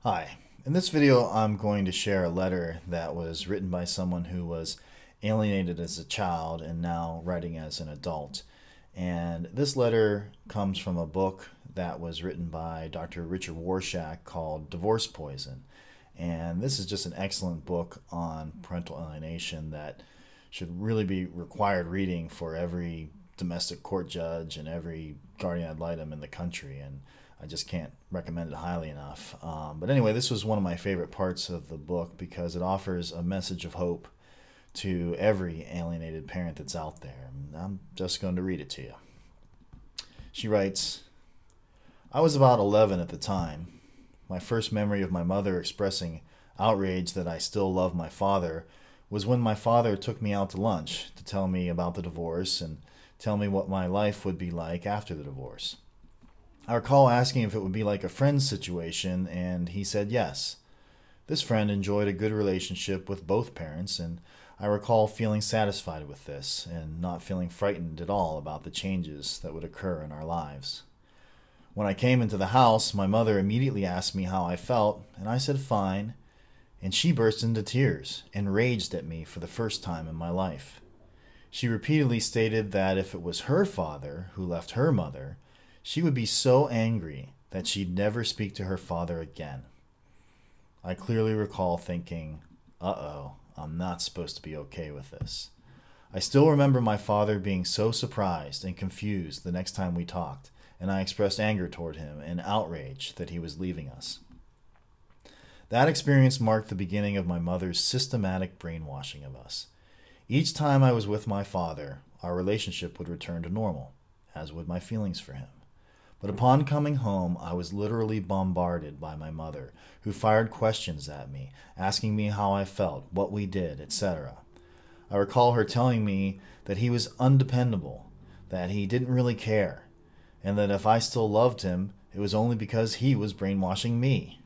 Hi. In this video, I'm going to share a letter that was written by someone who was alienated as a child and now writing as an adult. And this letter comes from a book that was written by Dr. Richard Warshak called Divorce Poison. And this is just an excellent book on parental alienation that should really be required reading for every domestic court judge and every guardian ad litem in the country. And I just can't recommend it highly enough. But anyway, this was one of my favorite parts of the book because it offers a message of hope to every alienated parent that's out there. I'm just going to read it to you. She writes, I was about 11 at the time. My first memory of my mother expressing outrage that I still love my father was when my father took me out to lunch to tell me about the divorce and tell me what my life would be like after the divorce. I recall asking if it would be like a friend's situation, and he said yes. This friend enjoyed a good relationship with both parents, and I recall feeling satisfied with this and not feeling frightened at all about the changes that would occur in our lives. When I came into the house, my mother immediately asked me how I felt, and I said fine, and she burst into tears and raged at me for the first time in my life. She repeatedly stated that if it was her father who left her mother, she would be so angry that she'd never speak to her father again. I clearly recall thinking, uh-oh, I'm not supposed to be okay with this. I still remember my father being so surprised and confused the next time we talked, and I expressed anger toward him and outrage that he was leaving us. That experience marked the beginning of my mother's systematic brainwashing of us. Each time I was with my father, our relationship would return to normal, as would my feelings for him. But upon coming home, I was literally bombarded by my mother, who fired questions at me, asking me how I felt, what we did, etc. I recall her telling me that he was undependable, that he didn't really care, and that if I still loved him, it was only because he was brainwashing me.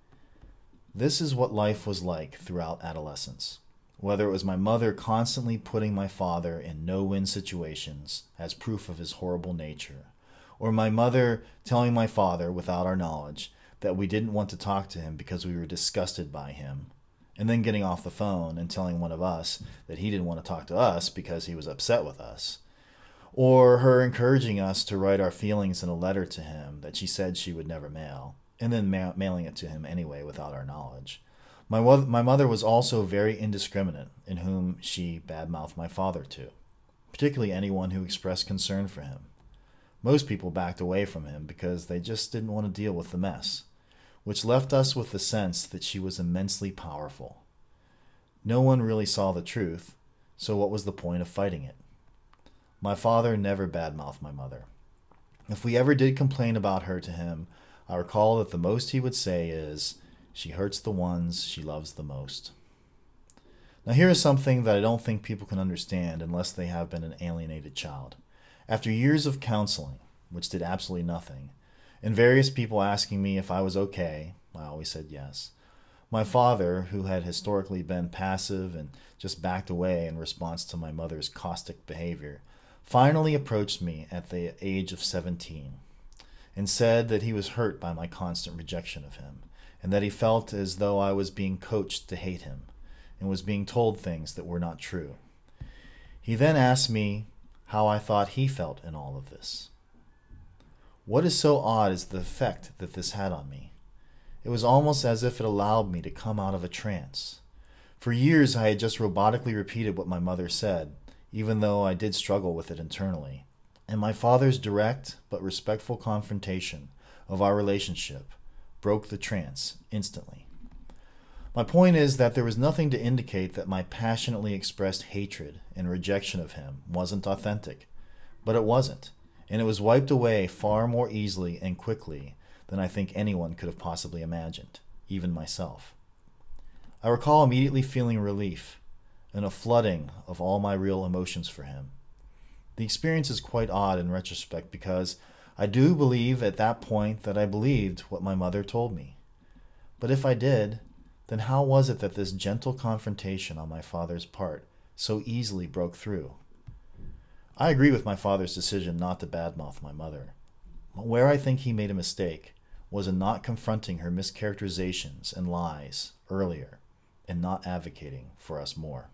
This is what life was like throughout adolescence. Whether it was my mother constantly putting my father in no-win situations as proof of his horrible nature, or my mother telling my father, without our knowledge, that we didn't want to talk to him because we were disgusted by him, and then getting off the phone and telling one of us that he didn't want to talk to us because he was upset with us, or her encouraging us to write our feelings in a letter to him that she said she would never mail, and then mailing it to him anyway without our knowledge. My mother was also very indiscriminate in whom she badmouthed my father to, particularly anyone who expressed concern for him. Most people backed away from him because they just didn't want to deal with the mess, which left us with the sense that she was immensely powerful. No one really saw the truth, so what was the point of fighting it? My father never badmouthed my mother. If we ever did complain about her to him, I recall that the most he would say is, "She hurts the ones she loves the most." Now here is something that I don't think people can understand unless they have been an alienated child. After years of counseling, which did absolutely nothing, and various people asking me if I was okay, I always said yes. My father, who had historically been passive and just backed away in response to my mother's caustic behavior, finally approached me at the age of 17 and said that he was hurt by my constant rejection of him, and that he felt as though I was being coached to hate him and was being told things that were not true. He then asked me how I thought he felt in all of this. What is so odd is the effect that this had on me. It was almost as if it allowed me to come out of a trance. For years I had just robotically repeated what my mother said, even though I did struggle with it internally. And my father's direct but respectful confrontation of our relationship broke the trance instantly. My point is that there was nothing to indicate that my passionately expressed hatred and rejection of him wasn't authentic, but it wasn't, and it was wiped away far more easily and quickly than I think anyone could have possibly imagined, even myself. I recall immediately feeling relief and a flooding of all my real emotions for him. The experience is quite odd in retrospect because I do believe at that point that I believed what my mother told me. But if I did, then how was it that this gentle confrontation on my father's part so easily broke through? I agree with my father's decision not to badmouth my mother. Where I think he made a mistake was in not confronting her mischaracterizations and lies earlier and not advocating for us more.